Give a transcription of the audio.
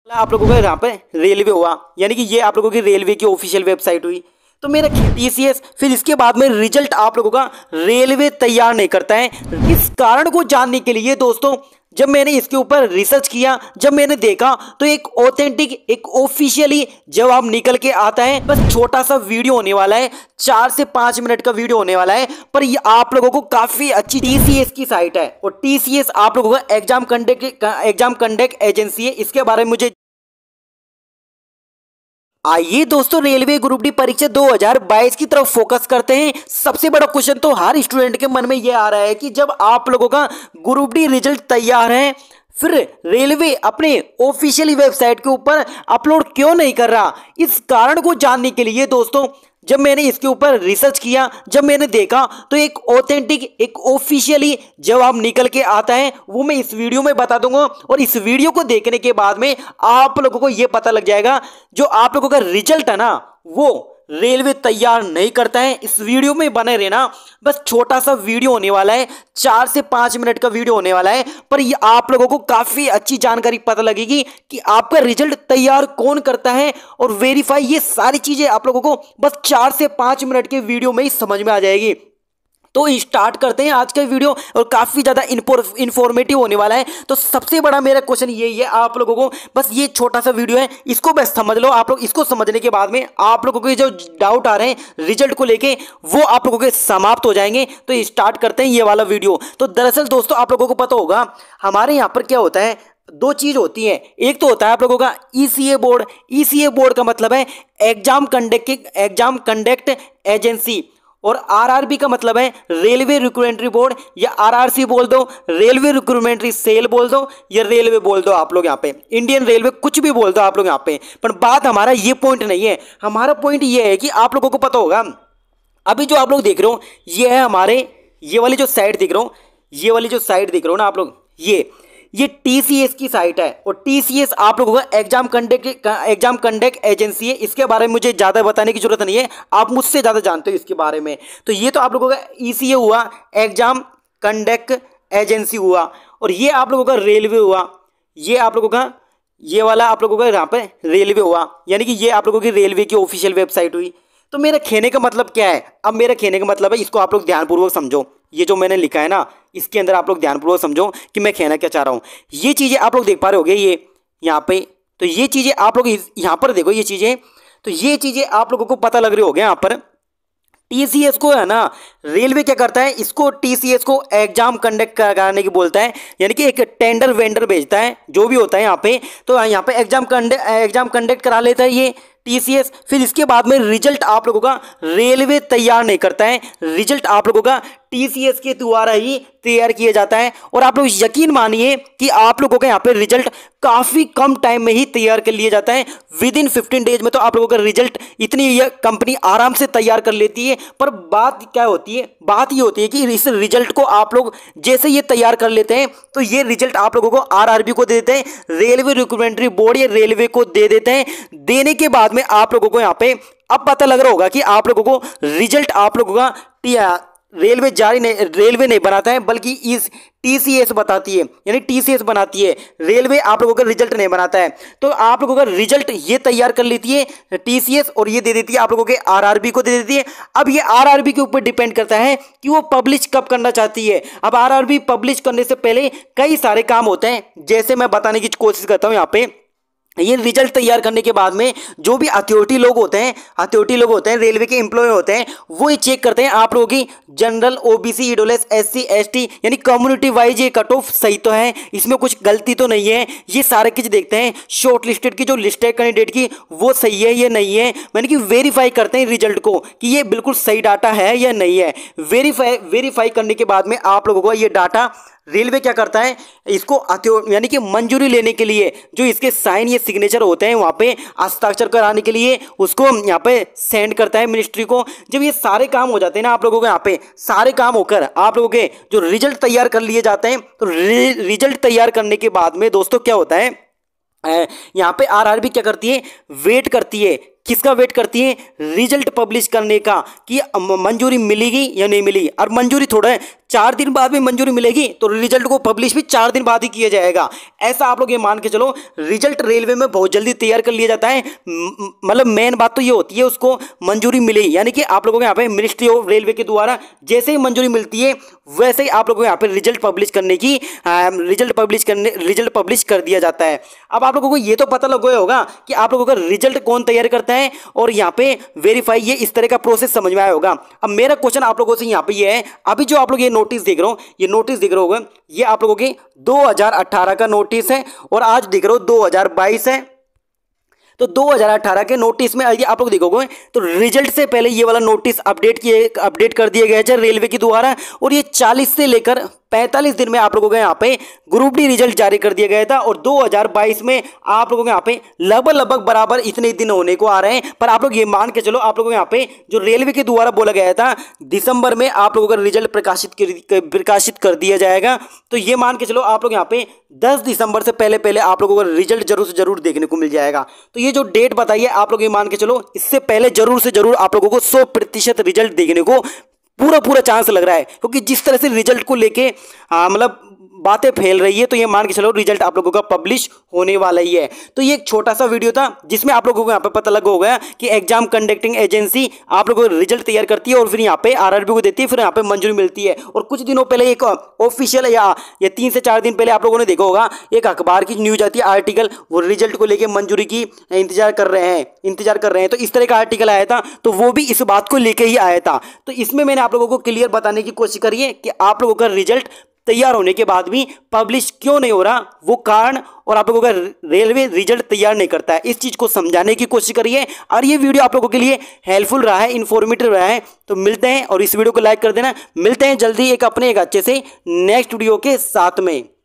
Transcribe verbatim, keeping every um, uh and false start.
आप लोगों का यहाँ पे रेलवे हुआ, यानी कि ये आप लोगों की रेलवे की ऑफिशियल वेबसाइट हुई। तो मेरा टीसीएस, फिर इसके बाद में रिजल्ट आप लोगों का रेलवे तैयार नहीं करता है। इस कारण को जानने के लिए दोस्तों जब मैंने इसके ऊपर रिसर्च किया, जब मैंने देखा तो एक ऑथेंटिक, एक ऑफिशियली जवाब निकल के आता है। बस छोटा सा वीडियो होने वाला है, चार से पांच मिनट का वीडियो होने वाला है, पर ये आप लोगों को काफी अच्छी टीसीएस की साइट है और टीसीएस आप लोगों का exam conduct exam conduct agency है। इसके बारे में मुझे आइए दोस्तों रेलवे ग्रुप डी परीक्षा दो हज़ार बाईस की तरफ फोकस करते हैं। सबसे बड़ा क्वेश्चन तो हर स्टूडेंट के मन में यह आ रहा है कि जब आप लोगों का ग्रुप डी रिजल्ट तैयार है, फिर रेलवे अपने ऑफिशियल वेबसाइट के ऊपर अपलोड क्यों नहीं कर रहा। इस कारण को जानने के लिए दोस्तों जब मैंने इसके ऊपर रिसर्च किया, जब मैंने देखा तो एक ऑथेंटिक, एक ऑफिशियली जवाब निकल के आता है, वो मैं इस वीडियो में बता दूंगा। और इस वीडियो को देखने के बाद में आप लोगों को यह पता लग जाएगा जो आप लोगों का रिजल्ट है ना, वो रेलवे तैयार नहीं करता है। इस वीडियो में बने रहना, बस छोटा सा वीडियो होने वाला है, चार से पांच मिनट का वीडियो होने वाला है, पर ये आप लोगों को काफी अच्छी जानकारी पता लगेगी कि आपका रिजल्ट तैयार कौन करता है और वेरीफाई। ये सारी चीजें आप लोगों को बस चार से पांच मिनट के वीडियो में ही समझ में आ जाएगी। तो स्टार्ट करते हैं आज का वीडियो और काफी ज्यादा इंफॉर्मेटिव होने वाला है। तो सबसे बड़ा मेरा क्वेश्चन यही है, आप लोगों को बस ये छोटा सा वीडियो है, इसको बस समझ लो। आप लोग इसको समझने के बाद में आप लोगों के जो डाउट आ रहे हैं रिजल्ट को लेके, वो आप लोगों के समाप्त हो जाएंगे। तो स्टार्ट करते हैं ये वाला वीडियो। तो दरअसल दोस्तों आप लोगों को पता होगा हमारे यहाँ पर क्या होता है, दो चीज होती है। एक तो होता है आप लोगों का ईसीए बोर्ड। ईसीए बोर्ड का मतलब है exam conduct exam conduct agency, और आरआरबी का मतलब है रेलवे रिक्रूटमेंट बोर्ड, या आरआरसी बोल दो, रेलवे रिक्रूटमेंट सेल बोल दो, या रेलवे बोल दो आप लोग यहाँ पे, इंडियन रेलवे, कुछ भी बोल दो आप लोग यहाँ पे। पर बात हमारा ये पॉइंट नहीं है। हमारा पॉइंट ये है कि आप लोगों को पता होगा अभी जो आप लोग देख रहे हो ये है हमारे, ये वाली जो साइट दिख रहे हो, ये वाली जो साइट दिख रहे हो ना आप लोग, ये ये टीसीएस की साइट है। और टीसीएस आप लोगों का exam conduct exam conduct agency है। इसके बारे में मुझे ज़्यादा बताने की जरूरत नहीं है, आप मुझसे ज़्यादा जानते हो इसके बारे में। तो ये तो आप लोगों का ईसीए हुआ, एग्जाम कंडक्ट एजेंसी हुआ, और ये आप लोगों का रेलवे हुआ, ये आप लोगों का ये वाला आप लोगों का यहाँ पे रेलवे हुआ, यानी कि ये आप लोगों की रेलवे की ऑफिशियल वेबसाइट हुई। तो मेरा कहने का मतलब क्या है, अब मेरा कहने का मतलब है, इसको आप लोग ध्यानपूर्वक समझो। ये जो मैंने लिखा है ना, इसके अंदर आप लोग ध्यानपूर्वक समझो कि मैं कहना क्या चाह रहा हूँ। ये चीज़ें आप लोग देख पा रहे होगे ये यहाँ पे, तो ये चीज़ें आप लोग यहाँ पर देखो, ये चीज़ें, तो ये चीज़ें आप लोगों को पता लग रही होगी यहाँ पर। टीसीएस को है ना, रेलवे क्या करता है, इसको टीसीएस को एग्जाम कंडक्ट कराने की बोलता है, यानी कि एक टेंडर वेंडर भेजता है, जो भी होता है यहाँ पे। तो यहाँ पे एग्जाम कंडक्ट एग्जाम कंडक्ट करा लेता है ये टीसीएस। फिर इसके बाद में रिजल्ट आप लोगों का रेलवे तैयार नहीं करता है, रिजल्ट आप लोगों का टीसीएस के द्वारा ही तैयार किया जाता है। और आप लोग यकीन मानिए कि आप लोगों का यहाँ पे रिजल्ट काफी कम टाइम में ही तैयार कर लिया जाता है, विद इन फिफ्टीन डेज में। तो आप लोगों का रिजल्ट इतनी ये कंपनी आराम से तैयार कर लेती है। पर बात क्या होती है, बात ये होती है कि इस रिजल्ट को आप लोग जैसे ये तैयार कर लेते हैं, तो ये रिजल्ट आप लोगों को आरआरबी को दे देते हैं, रेलवे रिक्रूटमेंट बोर्ड या रेलवे को दे देते हैं। देने के बाद में आप लोगों को यहाँ पे अब पता लग रहा होगा कि आप लोगों को रिजल्ट आप लोगों का रेलवे जारी नहीं, रेलवे नहीं बनाता है, बल्कि इस टीसीएस बताती है, यानी टीसीएस बनाती है, रेलवे आप लोगों का रिजल्ट नहीं बनाता है। तो आप लोगों का रिजल्ट ये तैयार कर लेती है टीसीएस, और ये दे देती है आप लोगों के आरआरबी को दे देती है। अब ये आरआरबी के ऊपर डिपेंड करता है कि वो पब्लिश कब करना चाहती है। अब आरआरबी पब्लिश करने से पहले कई सारे काम होते हैं, जैसे मैं बताने की कोशिश करता हूँ यहाँ पे। ये रिजल्ट तैयार करने के बाद में जो भी अथॉरिटी लोग होते हैं अथॉरिटी लोग होते हैं रेलवे के एम्प्लॉय होते हैं, वो ये चेक करते हैं आप लोगों की general, OBC, EWS, SC, ST, यानी कम्युनिटी वाइज ये कट ऑफ सही तो है, इसमें कुछ गलती तो नहीं है। ये सारे चीज देखते हैं। शॉर्ट लिस्टेड की जो लिस्ट है कैंडिडेट की, वो सही है या नहीं है, यानी कि वेरीफाई करते हैं रिजल्ट को कि ये बिल्कुल सही डाटा है या नहीं है। वेरीफाई वेरीफाई करने के बाद में आप लोगों को ये डाटा रेलवे क्या करता है, इसको यानी कि मंजूरी लेने के लिए जो इसके साइन ये सिग्नेचर होते हैं वहाँ पे हस्ताक्षर कराने के लिए उसको यहाँ पे सेंड करता है मिनिस्ट्री को। जब ये सारे काम हो जाते हैं ना आप लोगों के, यहाँ पे सारे काम होकर आप लोगों के जो रिजल्ट तैयार कर लिए जाते हैं, तो रिजल्ट तैयार करने के बाद में दोस्तों क्या होता है, यहाँ पे आरआरबी क्या करती है, वेट करती है किसका वेट करती हैं? रिजल्ट पब्लिश करने का, कि मंजूरी मिलेगी या नहीं मिली। और मंजूरी थोड़ा है, चार दिन बाद में मंजूरी मिलेगी तो रिजल्ट को पब्लिश भी चार दिन बाद ही किया जाएगा। ऐसा आप लोग ये मान के चलो, रिजल्ट रेलवे में बहुत जल्दी तैयार कर लिया जाता है। मतलब मेन बात तो ये होती है उसको मंजूरी मिली, यानी कि आप लोगों को यहाँ पे मिनिस्ट्री ऑफ रेलवे के द्वारा जैसे ही मंजूरी मिलती है वैसे ही आप लोगों को यहाँ पे रिजल्ट पब्लिश करने की रिजल्ट पब्लिश करने रिजल्ट पब्लिश कर दिया जाता है। अब आप लोगों को ये तो पता लग गया होगा कि आप लोगों का रिजल्ट कौन तैयार करता है और यहाँ पे वेरीफाई, ये इस तरह का प्रोसेस समझ में आया होगा। अब मेरा क्वेश्चन आप लोगों से यहाँ पे ये है, अभी जो आप लोग ये नोटिस देख रहे हो, ये नोटिस देख रहे होगा, ये आप लोगों के दो हज़ार अठारह का नोटिस है और आज देख रहे हो दो हज़ार बाईस है। तो दो हज़ार अठारह के नोटिस में यदि आप लोग देखोगे तो रिजल्ट से पहले ये वाला नोटिस अपडेट किए अपडेट कर दिया गया है रेलवे के द्वारा, और ये चालीस से लेकर पैंतालीस दिन में आप लोगों को यहाँ पे ग्रुप डी रिजल्ट जारी कर दिया गया था। और दो हज़ार बाईस में आप लोगों को यहाँ पे लगभग लगभग बराबर इतने दिन होने को आ रहे हैं। पर आप लोग ये मान के चलो, आप लोगों को यहाँ पे जो रेलवे के द्वारा बोला गया था दिसंबर में आप लोगों का रिजल्ट प्रकाशित प्रकाशित कर दिया जाएगा। तो ये मान के चलो आप लोग यहाँ पे दस दिसंबर से पहले पहले आप लोगों का रिजल्ट जरूर से जरूर देखने को मिल जाएगा। तो ये जो डेट बताइए आप लोग ये मान के चलो, इससे पहले जरूर से जरूर आप लोगों को सौ प्रतिशत रिजल्ट देखने को पूरा पूरा चांस लग रहा है, क्योंकि जिस तरह से रिजल्ट को लेके मतलब बातें फैल रही है, तो ये मान के चलो रिजल्ट आप लोगों का पब्लिश होने वाला ही है। तो ये एक छोटा सा वीडियो था जिसमें आप लोगों को यहाँ पे पता लगा होगा कि एग्जाम कंडक्टिंग एजेंसी आप लोगों को रिजल्ट तैयार करती है और फिर यहाँ पे आरआरबी को देती है, फिर यहाँ पे मंजूरी मिलती है। और कुछ दिनों पहले एक ऑफिशियल या ये तीन से चार दिन पहले आप लोगों ने देखा होगा, एक अखबार की न्यूज आती है, आर्टिकल, वो रिजल्ट को लेकर मंजूरी की इंतजार कर रहे हैं इंतजार कर रहे हैं तो इस तरह का आर्टिकल आया था, तो वो भी इस बात को लेकर ही आया था। तो इसमें मैंने आप लोगों को क्लियर बताने की कोशिश करी है कि आप लोगों का रिजल्ट तैयार होने के बाद भी पब्लिश क्यों नहीं हो रहा, वो कारण, और आप लोगों का रेलवे रिजल्ट तैयार नहीं करता है, इस चीज को समझाने की कोशिश करिए। और ये वीडियो आप लोगों के लिए हेल्पफुल रहा है, इन्फॉर्मेटिव रहा है, तो मिलते हैं, और इस वीडियो को लाइक कर देना। मिलते हैं जल्दी एक अपने एक अच्छे से नेक्स्ट वीडियो के साथ में।